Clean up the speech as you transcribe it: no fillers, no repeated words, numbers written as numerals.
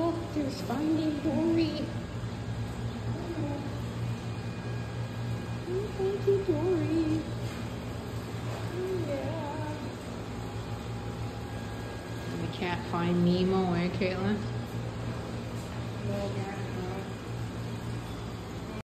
Oh, there's Finding Dory. Oh, thank you, Dory. Oh, yeah. And we can't find Nemo, eh, Caitlin?